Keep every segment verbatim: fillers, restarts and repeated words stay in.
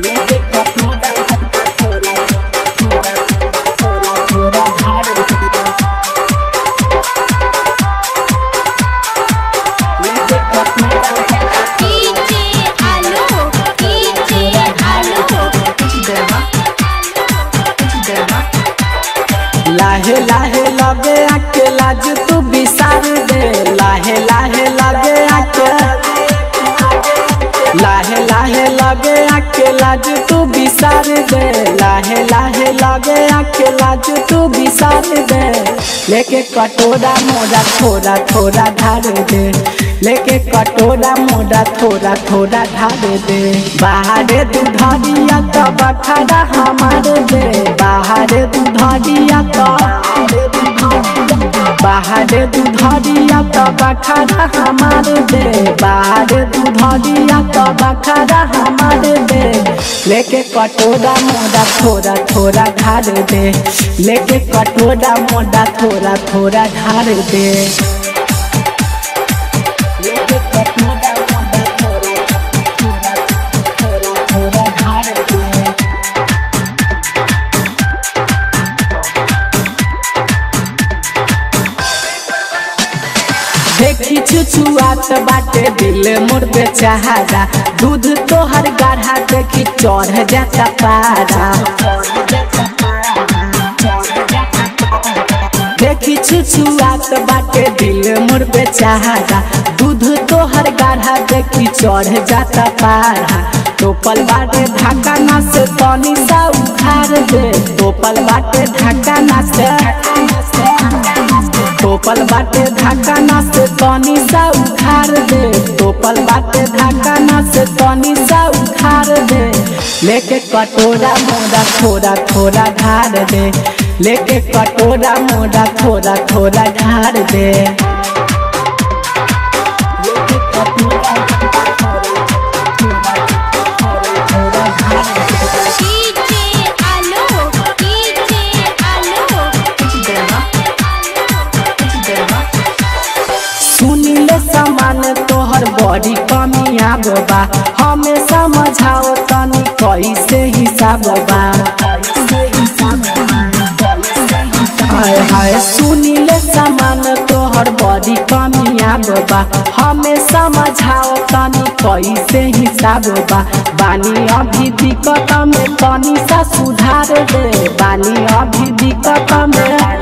लेके कटोरा थोड़ा थोड़ा थोड़ा थोड़ा ढार दे लेके कटोरा डीजे आलू डीजे आलू देवा देवा लाहे लाहे लगे आके लाज तू बिसार दे लाहे लाहे लगे आके लाहे लाहे लगे आके लाज तू बिसार दे लाहे लाहे लगे आके लाज तू बिसार दे लेके कटोरा मोरा थोड़ा थोड़ा ढार दे लेके कटोरा मोरा थोड़ा थोड़ा ढार दे बाहरे दूधरिया तो बखरा हमारे दे बाहरे दूधरिया तो बाहरे दूधरिया तो बखरा हमारे दे बाहरे दूधरिया तो बखरा हमारे दे लेके कटोरा मोरा थोड़ा थोड़ा ढार दे लेके कटोरा मोरा थोड़ा थोड़ा ढार दे लेके कटोरा मोरा थोड़ा थोड़ा थोड़ा थोड़ा ढार दे देखी छुछुआत बाटे दिल मोर बेचारा दूध तोहर गाढ़ा देखी चढ़ जाता पारा देखी छुछुआत बाटे दिल मोर बेचारा दूध तोहर गाढ़ा देखी चढ़ जाता पारा तोपल बाटे ढाका ना से तनी सा उखाड़ दे तोपल बाटे ढाका ना से तोपल बाटे ढाका ना से तनी सा उखाड़ दे तोपल बाटे ढाका ना से तनी सा उखाड़ दे लेके कटोरा मोरा थोड़ा थोड़ा ढार दे लेके कटोरा मोरा थोड़ा थोड़ा ढार दे लेके कटोरा थोड़ा ढार दे डीजे आलू डीजे आलू देवा देवा सुनिले सामान तोहर बड़ी कमी आबा हमें समझाओ तनी कैसे हिसाब बा हाय हाय सुनिले सामान तोहर बड़ी कमी आबा हमें समझाओ तनी कैसे हिसाब बा बानी अभी दिक्कत में तनी सा सुधार दे बानी अभी दिक्कत में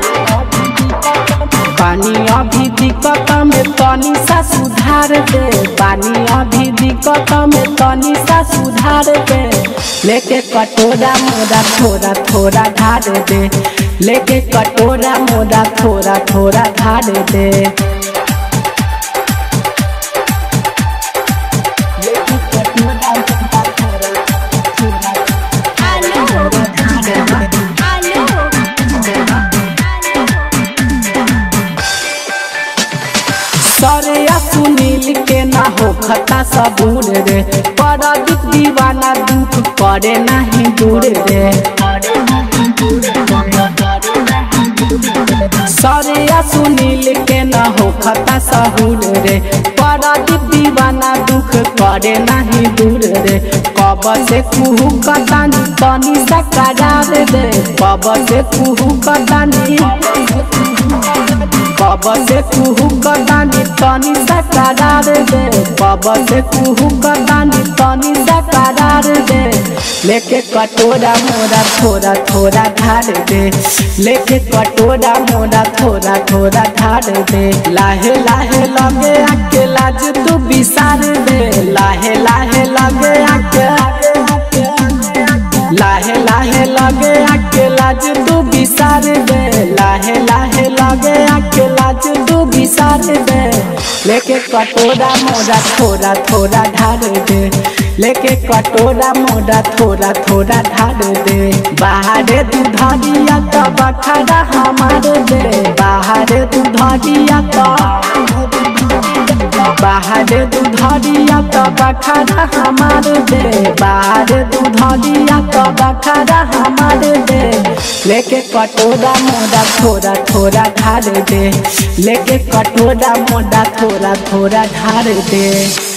पानी अभी दिक्कत में तनी सा सुधार दे पानी अभी दिक्कत में तनी सा सुधार दे लेके कटोरा मोरा थोड़ा थोड़ा ढार दे लेके कटोरा मोरा थोड़ा थोड़ा ढार दे लेके कटोरा मोरा थोड़ा थोड़ा आलू देवा आलू देवा सरिया सुनील के ना हो खता सबूर रे परदीप दीवाना दुख करे नहीं दूर रे सरिया सुनील के ना हो खता सबूर रे परदीप दीवाना दुख करे नहीं दूर रे कब से कुहू कतानी तनी सा करार दे कब से कुहू कतानी कब से कुहू कतानी तनी सा करार दे कब से कुहू कतानी तनी सा करार दे लेके कटोरा मोरा थोड़ा थोड़ा ढार दे लेके कटोरा मोरा थोड़ा थोड़ा ढार दे लाहे लाहे लगे आके लाज तू बिसार दे लाहे लाहे लगे आके लाहे लाहे लगे आके लाज तू बिसार दे लाहे लाहे लगे आके लाज तू बिसार दे लेके कटोरा मोरा थोड़ा थोड़ा ढार दे लेके कटोरा मोरा थोड़ा थोड़ा ढार दे बाहरे दूधरिया तो बखरा हमारे दे बाहरे दूधरिया तो बाहरे दूधरिया तो बखरा हमारे दे बाहरे दूधरिया तो बखरा हमारे दे लेके कटोरा मोरा थोड़ा थोड़ा ढार दे लेके कटोरा मोरा थोड़ा थोड़ा ढार दे।